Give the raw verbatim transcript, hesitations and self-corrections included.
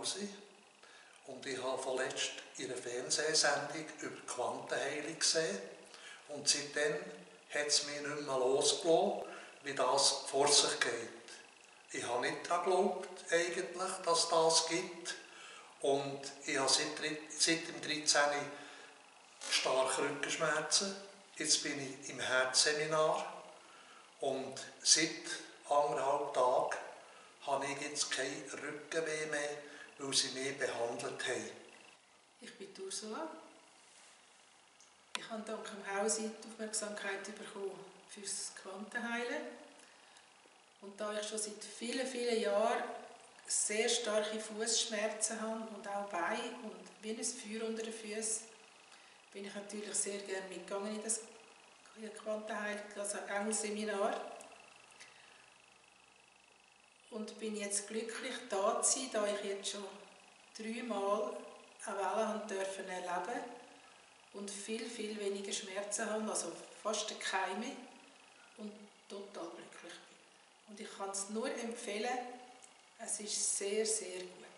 Hause und ich habe vorletzt ihre Fernsehsendung über Quantenheilung gesehen und seitdem hat es mich nicht mehr losgelassen, wie das vor sich geht. Ich habe nicht daran geglaubt, eigentlich, dass das gibt. Und ich habe seit, seit dem dreizehnten starke Rückenschmerzen. Jetzt bin ich im Herzseminar und seit anderthalb Tagen habe ich jetzt kein Rückenweh mehr, weil sie mich behandelt haben. Ich bin Ursula. Ich habe dank dem Haus die Aufmerksamkeit bekommen für das Quantenheilen. Und da ich schon seit vielen, vielen Jahren sehr starke Fußschmerzen habe und auch Beine und wie ein Feuer unter den Füßen, bin ich natürlich sehr gerne mitgegangen in das Quantenheilung, also Engelseminar. Und bin jetzt glücklich, da zu sein, da ich jetzt schon dreimal eine Welle haben dürfen erleben und viel, viel weniger Schmerzen habe, also fast keine und total glücklich bin. Und ich kann es nur empfehlen, es ist sehr, sehr gut.